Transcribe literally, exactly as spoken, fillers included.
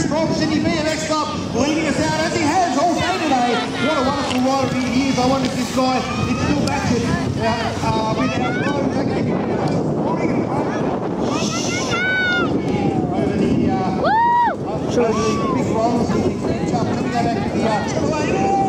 from Sydney B M X Club, leading us out as he has all day today. What a wonderful rider he is. I wonder if this guy is still back to uh, uh, with our flows. Okay, here we go. Over the, uh, over the big rolls, the big tough. Let me go back to the uh, triple A.